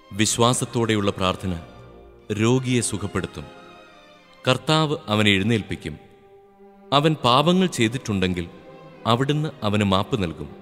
വിശ്വാസത്തോടെയുള്ള പ്രാർത്ഥന രോഗിയെ സുഖപ്പെടുത്തും. കർത്താവ് അവനെ എഴുന്നേൽപ്പിക്കും. അവൻ പാപങ്ങൾ ചെയ്തിട്ടുണ്ടെങ്കിൽ അവിടുന്ന് അവന് മാപ്പ് നൽകും.